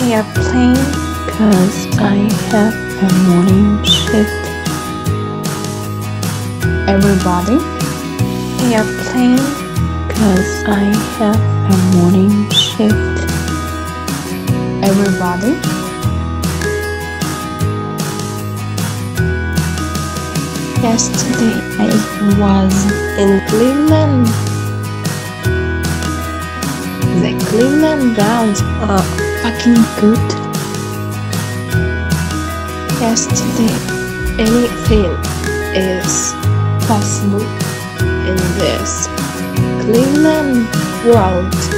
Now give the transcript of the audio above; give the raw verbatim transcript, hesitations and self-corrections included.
Airplane, cause I have a morning shift. Everybody. Airplane, cause I have a morning shift. Everybody. Yesterday I was in Cleveland. The Cleveland Browns are fucking good. Yesterday, anything is possible in this Cleveland world.